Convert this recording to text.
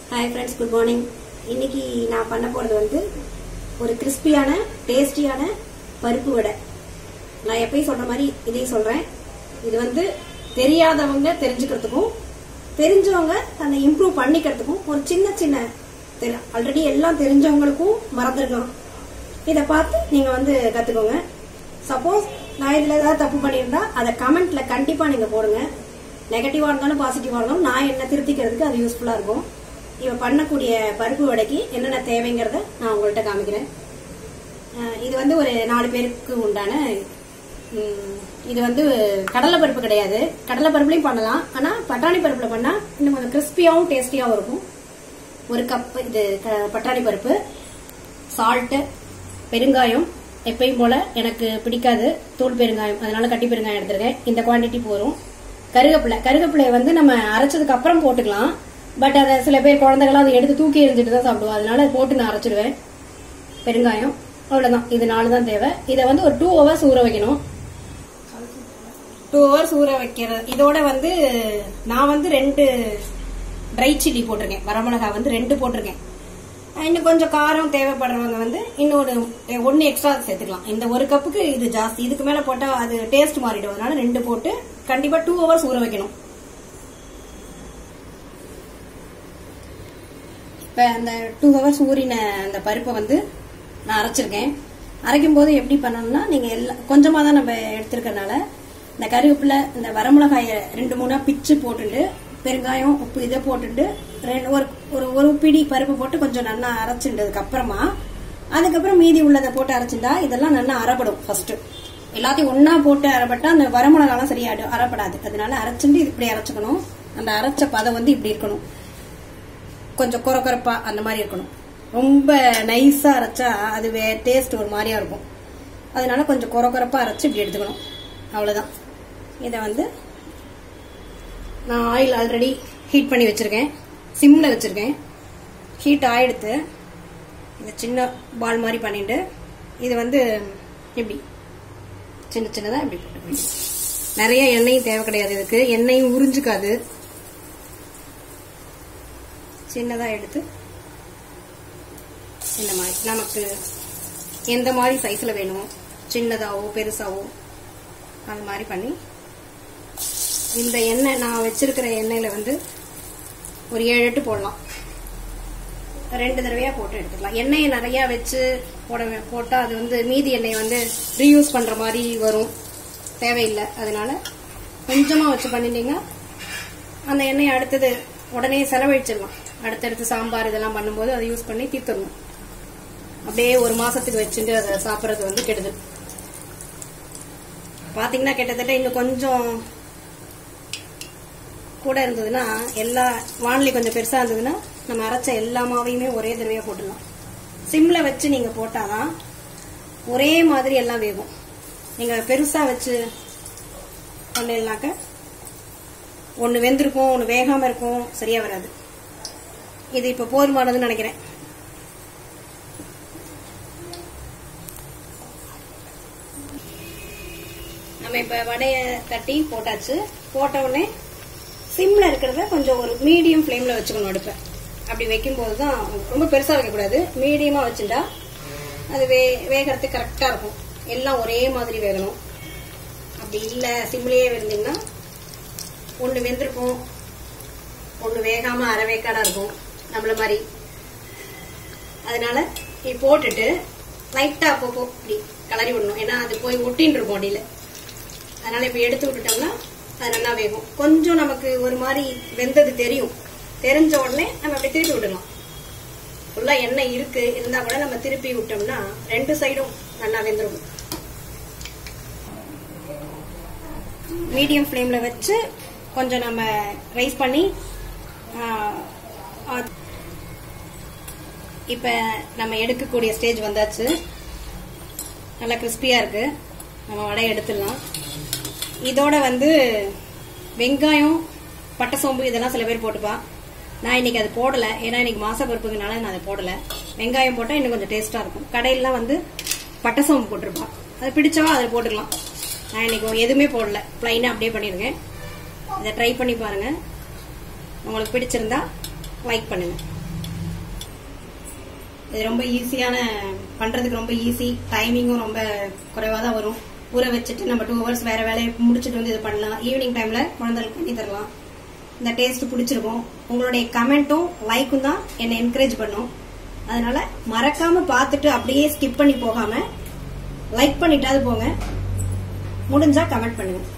Hi friends, good morning. இன்னைக்கு நான் பண்ண போறது வந்து ஒரு கிறிஸ்பியான டேஸ்டியான பருப்பு வடை. நான் எப்பயும் சொல்ற மாதிரி இதையும் சொல்றேன். இது வந்து தெரியாதவங்க தெரிஞ்சுக்கிறதுக்கும் தெரிஞ்சவங்க தன்னை இம்ப்ரூவ் பண்ணிக்கிறதுக்கும் ஒரு சின்ன சின்ன ஆல்ரெடி எல்லாம் தெரிஞ்சவங்களுக்கும் மறந்துருக்கலாம். இதை பார்த்து நீங்க வந்து கத்துக்கோங்க. சப்போஸ் நான் இதுல ஏதாவது தப்பு பண்ணியிருந்தா அதை கமெண்ட்ல கண்டிப்பா நீங்க போடுங்க. நெகட்டிவா இருந்தாலும் பாசிட்டிவா இருந்தாலும் நான் என்ன திருத்திக்கிறதுக்கு அது யூஸ்ஃபுல்லா இருக்கும். இவ பண்ணக்கூடிய பருப்பு வடைக்கு என்னென்ன தேவைங்கிறத நான் உங்கள்கிட்ட காமிக்கிறேன். இது வந்து ஒரு 4 பேருக்கு உண்டான. இது வந்து கடலை பருப்பு கிடையாது. கடலை பருப்புலையும் பண்ணலாம், ஆனா பட்டாணி பருப்புல பண்ணா இன்னும் கொஞ்சம் கிறிஸ்பியாவும் டேஸ்டியாவும் இருக்கும். 1 கப் இது பட்டாணி பருப்பு, சால்ட்டு, பெருங்காயம். எப்பயும் போல எனக்கு பிடிக்காது தூள் பெருங்காயம், அதனால கட்டி பெருங்காயம் எடுத்துருக்கேன். இந்த குவான்டிட்டி போதும். கருவேப்பிலை வந்து நம்ம அரைச்சதுக்கு அப்புறம் போட்டுக்கலாம். பட் அதை சில பேர் குழந்தைகளாம் அதை எடுத்து தூக்கி எரிஞ்சிட்டு தான் சாப்பிடுவோம், அதனால போட்டு நான் அரைச்சிடுவேன். பெருங்காயம் அவ்வளவுதான். இது 4 தான் தேவை. இதை வந்து ஒரு 2 hours ஊற வைக்கணும். 2 hours ஊற வைக்கிற இதோட வந்து நான் வந்து 2 ட்ரை சில்லி போட்டிருக்கேன். வரமிளகா வந்து 2 போட்டிருக்கேன். இன்னும் கொஞ்சம் காரம் தேவைப்படுறவங்க வந்து இன்னொரு 1 எக்ஸ்ட்ரா சேர்த்துக்கலாம். இந்த 1 கப்புக்கு இது ஜாஸ்தி. இதுக்கு மேல போட்டா அது டேஸ்ட் மாறிடும். அதனால 2 போட்டு கண்டிப்பா 2 hours ஊற வைக்கணும். இப்ப அந்த 2 hours ஊறின அந்த பருப்பை வந்து நான் அரைச்சிருக்கேன். அரைக்கும் போது எப்படி பண்ணணும்னா, நீங்க கொஞ்சமா தான் நம்ம எடுத்திருக்கனால இந்த கருவேப்பிலை, இந்த வரமிளகாய 2-3 பிச்சு போட்டுட்டு, பெருங்காயம், உப்பு இதை போட்டுட்டு ஒரு பிடி பருப்பு போட்டு கொஞ்சம் நல்லா அரைச்சுட்டதுக்கு அப்புறமா அதுக்கப்புறம் மீதி உள்ளதை போட்டு அரைச்சிருந்தா இதெல்லாம் நல்லா அரைப்படும். ஃபர்ஸ்ட் எல்லாத்தையும் ஒன்னா போட்டு அரைப்பட்டா அந்த வரமிளகாலாம் சரியா அரைப்படாது. அதனால அரைச்சுட்டு இப்படி அரைச்சுக்கணும். அந்த அரைச்ச பதம் வந்து இப்படி இருக்கணும். கொஞ்சம் கொரப்பா அந்த மாதிரி இருக்கணும். ரொம்ப நைஸா அரைச்சா அது டேஸ்ட் ஒரு மாதிரியா இருக்கும். அதனால கொஞ்சம் கொரப்பா அரைச்சு இப்படி எடுத்துக்கணும். அவ்வளவுதான். இதை வந்து நான் ஆயில் ஆல்ரெடி ஹீட் பண்ணி வச்சிருக்கேன். சிம்ல வச்சிருக்கேன். ஹீட் ஆயிடுத்து. இதை சின்ன பால் மாதிரி பண்ணிட்டு இது வந்து இப்படி சின்ன சின்னதா இப்படி போட்டு, நிறைய எண்ணெயும் தேவை கிடையாது. இதுக்கு எண்ணெயும் உறிஞ்சுக்காது. சின்னதா எடுத்து இந்த மாதிரி நமக்கு எந்த மாதிரி சைஸ்ல வேணுமோ, சின்னதாவோ பெருசாவோ அது மாதிரி பண்ணி, இந்த எண்ணெய் நான் வச்சிருக்கிற எண்ணெயில வந்து ஒரு 7-8 போடலாம். 2 தடவையா போட்டு எடுத்துக்கலாம். எண்ணெயை நிறைய வச்சு போட்டா அது வந்து மீதி எண்ணெய் வந்து ரீயூஸ் பண்ற மாதிரி வரும். தேவையில்லை. அதனால கொஞ்சமா வச்சு பண்ணிட்டீங்கன்னா அந்த எண்ணெயை அடுத்தது உடனே செலவழிச்சிடலாம். அடுத்தடுத்து சாம்பார் இதெல்லாம் பண்ணும்போது அதை யூஸ் பண்ணி தீர்த்துடணும். அப்படியே 1 மாசத்துக்கு வச்சுட்டு அதை சாப்பிட்றது வந்து கெடுதல். பாத்தீங்கன்னா கிட்டத்தட்ட இன்னும் கொஞ்சம் கூட இருந்ததுன்னா, எல்லா வானலி கொஞ்சம் பெருசா இருந்ததுன்னா நம்ம அரைச்ச எல்லா மாவையுமே ஒரே தடவையா போட்டுடலாம். சிம்ல வச்சு நீங்க போட்டாதான் ஒரே மாதிரி எல்லாம் வேகும். நீங்க பெருசா வச்சு பண்ணீங்கன்னாக்க ஒன்னு வெந்திருக்கும், ஒன்னு வேகாம இருக்கும், சரியா வராது. இது இப்ப போதுமானதுன்னு நினைக்கிறேன். நம்ம இப்ப வடைய தட்டி போட்டாச்சு. போட்ட உடனே சிம்ல இருக்கிறத கொஞ்சம் ஒரு மீடியம் ஃபிளேம்ல வச்சுக்கணும். அடுப்ப அப்படி வைக்கும் போதுதான், ரொம்ப பெருசா வைக்கக்கூடாது, மீடியமா வச்சுட்டா அது வேகறதுக்கு கரெக்டா இருக்கும். எல்லாம் ஒரே மாதிரி வேகணும். அப்படி இல்ல சிம்லயே இருந்தீங்கன்னா ஒண்ணு வெந்திருக்கும், ஒண்ணு வேகாம அரை வேக்காடா இருக்கும் நம்மள மாதிரி. அதனால இப்படி போட்டுட்டு லைட்டா அப்பப்போ இப்படி கலரி விடணும். ஏன்னா அது போய் ஒட்டின்னு இருக்கும் அடியில. அதனால இப்ப எடுத்து விட்டுட்டோம்னா அது நல்லா வேகும். கொஞ்சம் நமக்கு ஒரு மாதிரி வெந்தது தெரியும். தெரிஞ்ச உடனே நம்ம அப்படி திருப்பி விடலாம். ஃபுல்லா எண்ணெய் இருந்தா கூட நம்ம திருப்பி விட்டோம்னா 2 சைடும் நல்லா வெந்துடும். மீடியம் ஃபிளேம்ல வச்சு கொஞ்சம் நம்ம ரைஸ் பண்ணி, இப்ப நம்ம எடுக்கக்கூடிய ஸ்டேஜ் வந்தாச்சு. நல்லா கிறிஸ்பியா இருக்கு. நம்ம வடையை எடுத்துடலாம். இதோட வந்து வெங்காயம், பட்டை சோம்பு இதெல்லாம் சில பேர் போட்டுப்பா. நான் இன்னைக்கு அது போடல. ஏன்னா இன்னைக்கு மாசப்பருப்புனால நான் அதை போடல. வெங்காயம் போட்டா இன்னும் கொஞ்சம் டேஸ்டா இருக்கும். கடையிலாம் வந்து பட்டை சோம்பு போட்டிருப்பா. அது பிடிச்சவா அதை போட்டுக்கலாம். நான் இன்னைக்கு எதுவுமே போடல, பிளைனா அப்படியே பண்ணிருக்கேன். இதை ட்ரை பண்ணி பாருங்க. உங்களுக்கு பிடிச்சிருந்தா லைக் பண்ணுங்க. இது ரொம்ப ஈஸியான, பண்றதுக்கு ரொம்ப ஈஸி, டைமிங்கும் ரொம்ப குறைவா தான் வரும். ஊற வச்சுட்டு நம்ம 2 hours வேற வேலையை முடிச்சுட்டு வந்து இது பண்ணலாம். ஈவினிங் டைம்ல குழந்தைகளுக்கு பண்ணி தரலாம். இந்த டேஸ்ட் பிடிச்சிருக்கும். உங்களுடைய கமெண்ட்டும் லைக்கும் தான் என்னை என்கரேஜ் பண்ணும். அதனால மறக்காம பார்த்துட்டு அப்படியே ஸ்கிப் பண்ணி போகாம லைக் பண்ணிட்டாது போங்க. முடிஞ்சா கமெண்ட் பண்ணுங்க.